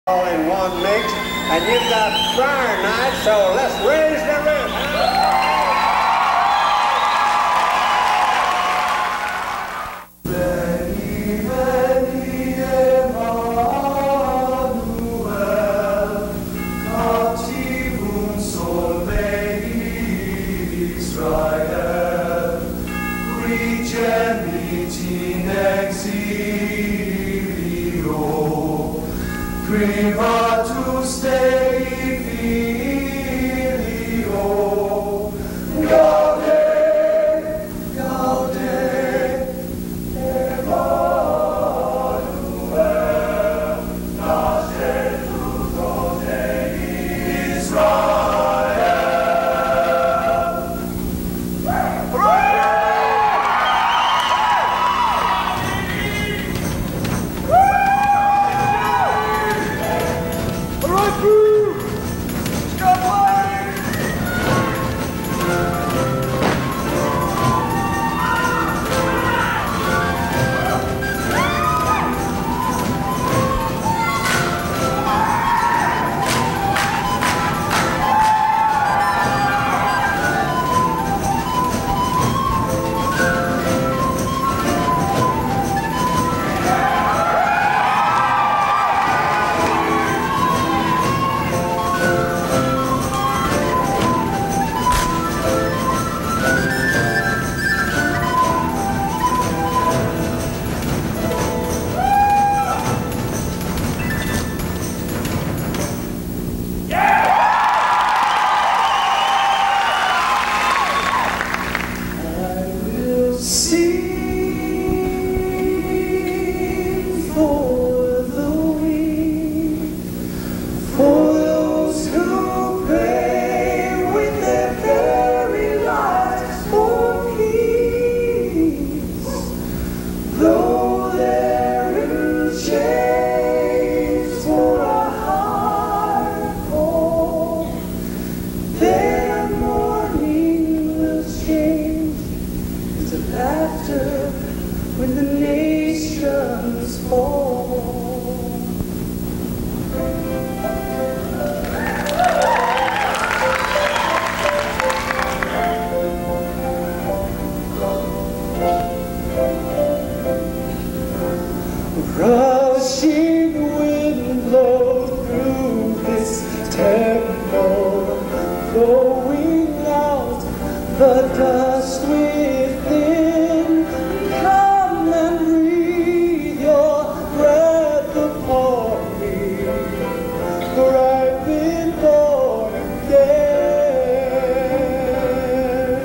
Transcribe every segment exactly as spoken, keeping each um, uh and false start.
all in one mix, and you've got Friar night, so let's raise the roof. Privatus Dei Filio, Gaude, Gaude, Emmanuel, Nascetuto Dei Israel. When the nations fall, rushing wind blows through this temple, blowing out the dust within. Come and breathe your breath upon me, for I've been born again.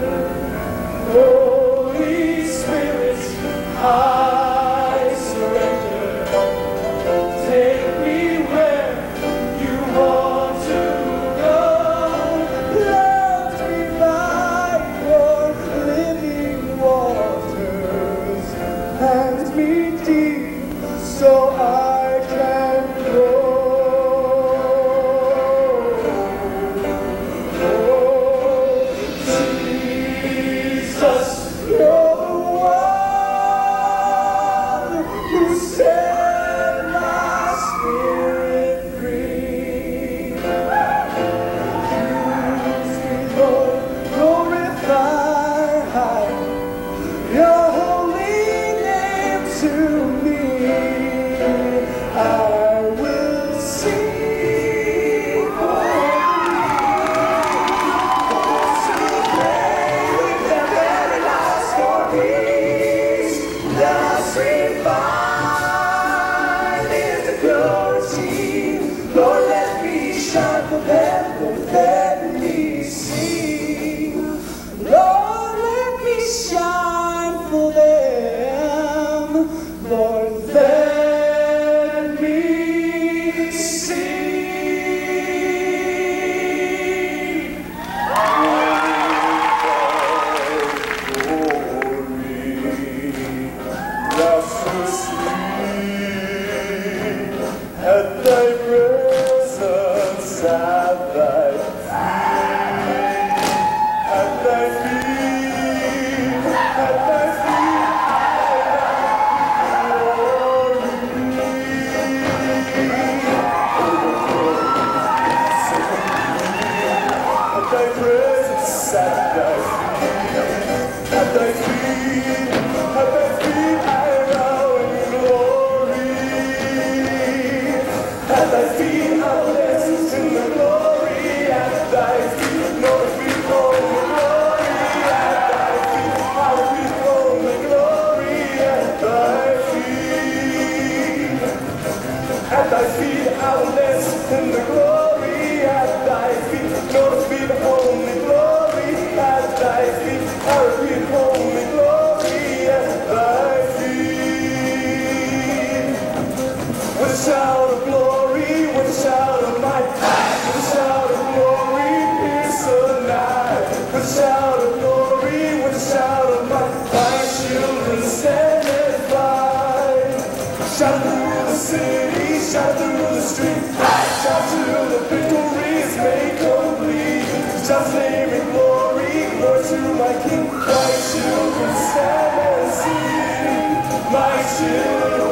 Holy Spirit, I surrender. Take me where you want to go. Plant me by your living waters. Plant me deep so I can grow. Oh, Jesus, you're the one who set my spirit free. Use me, Lord, glorify your holy name to me. I will sing for those who pray with their very lives for peace. Thus refined is the purity. Lord, let me shine for them, Lord, let me see. Lord, let me shine for them, Lord, let me see. At thy presence, at thy feet, at thy feet, at thy feet, I glory. street. Shout to the victories made complete. Just name in glory, glory to my King. My children stand and sing. My children.